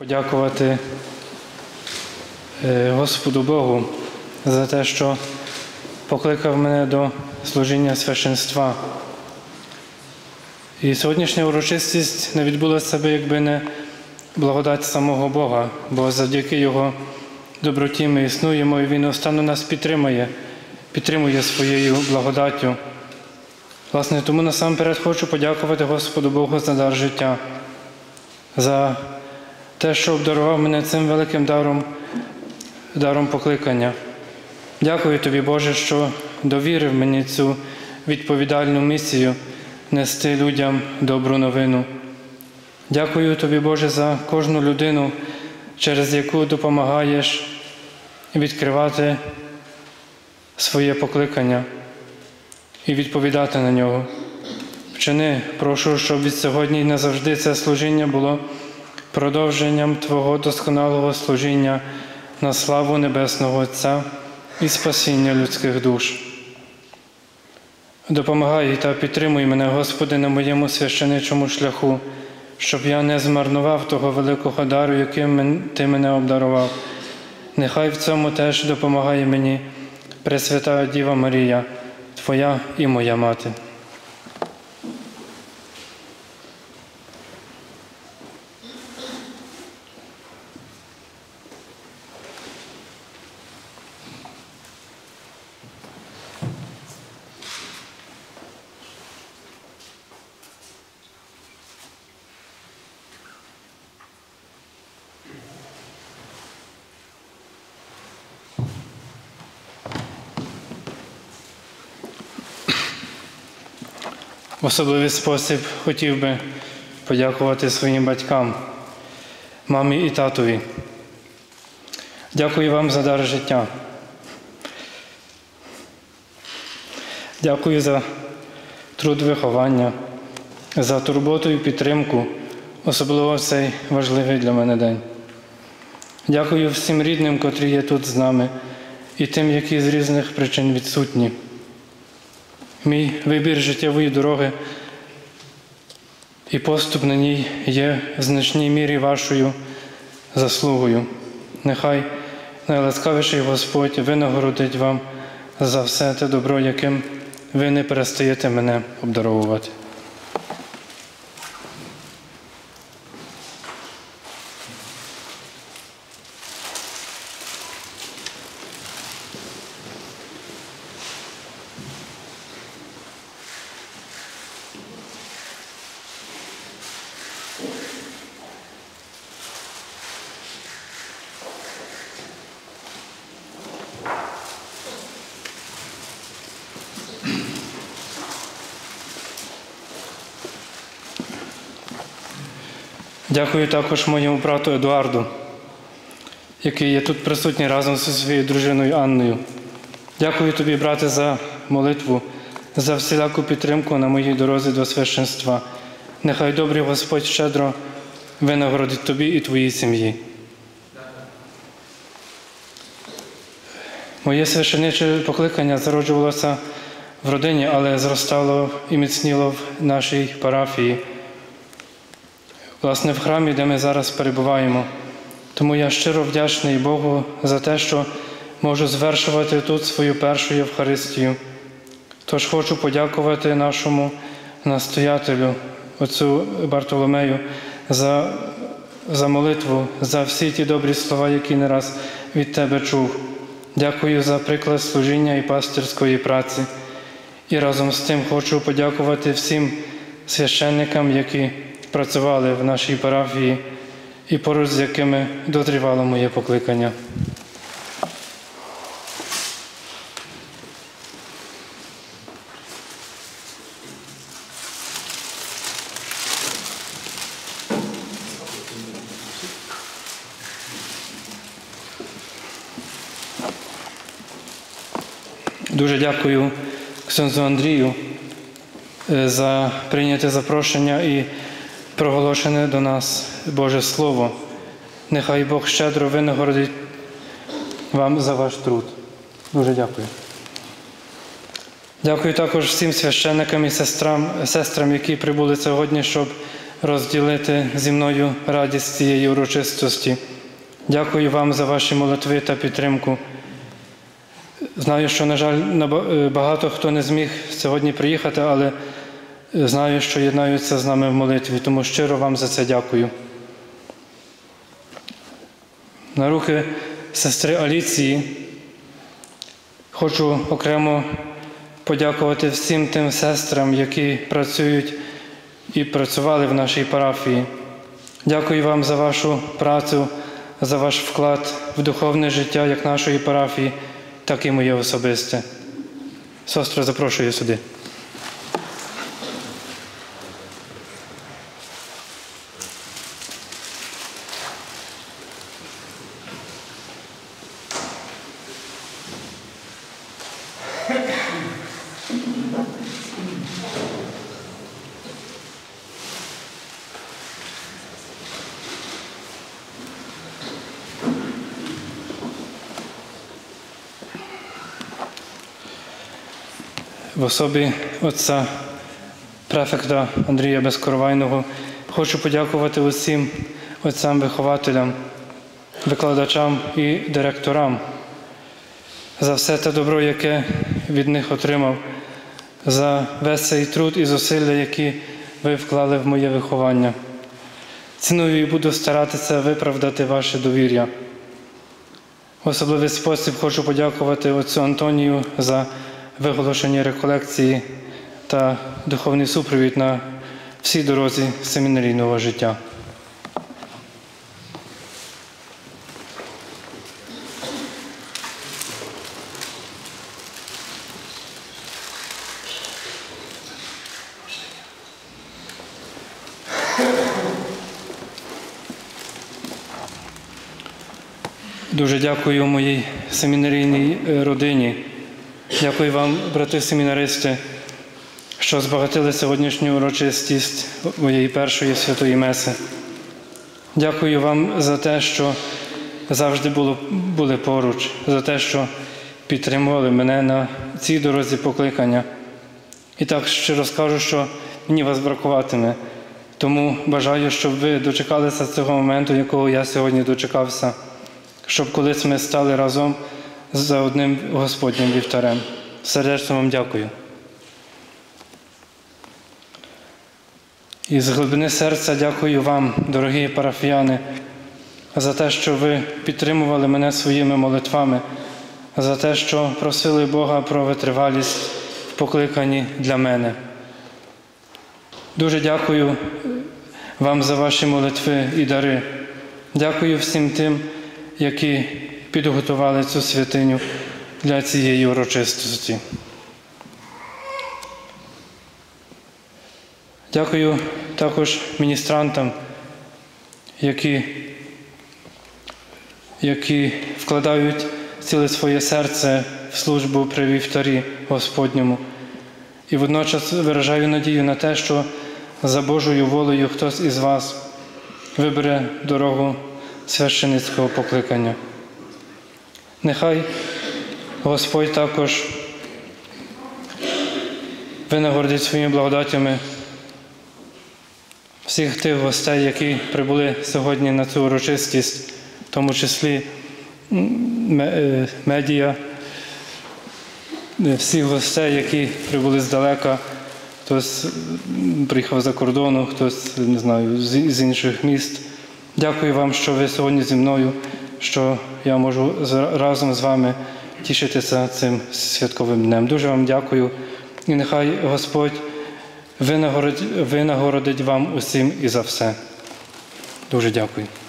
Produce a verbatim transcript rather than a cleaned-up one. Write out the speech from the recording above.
Подякувати Господу Богу за те, що покликав мене до служіння священства. І сьогоднішня урочистість не відбулася би, якби не благодать самого Бога, бо завдяки Його доброті ми існуємо, і Він неустанно нас підтримує, підтримує своєю благодаттю. Власне, тому насамперед хочу подякувати Господу Богу за дар життя, за те, що обдарував мене цим великим даром, даром покликання. Дякую Тобі, Боже, що довірив мені цю відповідальну місію нести людям добру новину. Дякую Тобі, Боже, за кожну людину, через яку допомагаєш відкривати своє покликання і відповідати на нього. Вчини, прошу, щоб від сьогодні і назавжди це служіння було продовженням Твого досконалого служіння на славу Небесного Отця і спасіння людських душ. Допомагай та підтримуй мене, Господи, на моєму священичому шляху, щоб я не змарнував того великого дару, яким Ти мене обдарував. Нехай в цьому теж допомагає мені Пресвята Діва Марія, Твоя і моя Мати. В особливий спосіб хотів би подякувати своїм батькам, мамі і татові. Дякую вам за дар життя. Дякую за труд виховання, за турботу і підтримку, особливо в цей важливий для мене день. Дякую всім рідним, котрі є тут з нами, і тим, які з різних причин відсутні. Мій вибір життєвої дороги і поступ на ній є в значній мірі вашою заслугою. Нехай найласкавіший Господь винагородить вам за все те добро, яким ви не перестаєте мене обдаровувати. Дякую також моєму брату Едуарду, який є тут присутній разом зі своєю дружиною Анною. Дякую тобі, брате, за молитву, за всіляку підтримку на моїй дорозі до священства. Нехай добрий Господь щедро винагородить тобі і твоїй сім'ї. Моє священиче покликання зароджувалося в родині, але зростало і міцніло в нашій парафії. Власне, в храмі, де ми зараз перебуваємо. Тому я щиро вдячний Богу за те, що можу звершувати тут свою першу Євхаристію. Тож хочу подякувати нашому настоятелю, отцю Бартоломею, за, за молитву, за всі ті добрі слова, які не раз від тебе чув. Дякую за приклад служіння і пастирської праці. І разом з тим хочу подякувати всім священникам, які працювали в нашій парафії і поруч з якими дозрівало моє покликання. Дуже дякую ксьондзу Андрію за прийняте запрошення і проголошене до нас Боже Слово. Нехай Бог щедро винагородить вам за ваш труд. Дуже дякую. Дякую також всім священникам і сестрам, сестрам, які прибули сьогодні, щоб розділити зі мною радість цієї урочистості. Дякую вам за ваші молитви та підтримку. Знаю, що, на жаль, багато хто не зміг сьогодні приїхати, але знаю, що єднаються з нами в молитві, тому щиро вам за це дякую. На руки сестри Аліції хочу окремо подякувати всім тим сестрам, які працюють і працювали в нашій парафії. Дякую вам за вашу працю, за ваш вклад в духовне життя як нашої парафії, так і моє особисте. Сестро, запрошую сюди. В особі отця префекта Андрія Безкоровайного хочу подякувати усім отцям-вихователям, викладачам і директорам за все те добро, яке від них отримав, за весь цей труд і зусилля, які ви вклали в моє виховання. Ціную і буду старатися виправдати ваше довір'я. В особливий спосіб хочу подякувати отцю Антонію за виголошені реколекції та духовний супровід на всій дорозі семінарійного життя. Дуже дякую моїй семінарійній родині. Дякую вам, брати-семінаристи, що збагатили сьогоднішню урочистість моєї першої святої меси. Дякую вам за те, що завжди було, були поруч, за те, що підтримували мене на цій дорозі покликання. І так щиро скажу, що мені вас бракуватиме. Тому бажаю, щоб ви дочекалися цього моменту, якого я сьогодні дочекався, щоб колись ми стали разом за одним Господнім вівтарем. Сердечно вам дякую. І з глибини серця дякую вам, дорогі парафіяни, за те, що ви підтримували мене своїми молитвами, за те, що просили Бога про витривалість в покликанні для мене. Дуже дякую вам за ваші молитви і дари. Дякую всім тим, які підготували цю святиню для цієї урочистості. Дякую також міністрантам, які, які вкладають ціле своє серце в службу при вівтарі Господньому. І водночас виражаю надію на те, що за Божою волею хтось із вас вибере дорогу священицького покликання. Нехай Господь також винагородить своїми благодатями всіх тих гостей, які прибули сьогодні на цю урочистість, в тому числі медіа, всіх гостей, які прибули здалека, хтось приїхав за кордону, хтось, не знаю, з інших міст. Дякую вам, що ви сьогодні зі мною, що я можу разом з вами тішитися цим святковим днем. Дуже вам дякую. І нехай Господь винагородить, винагородить вам усім і за все. Дуже дякую.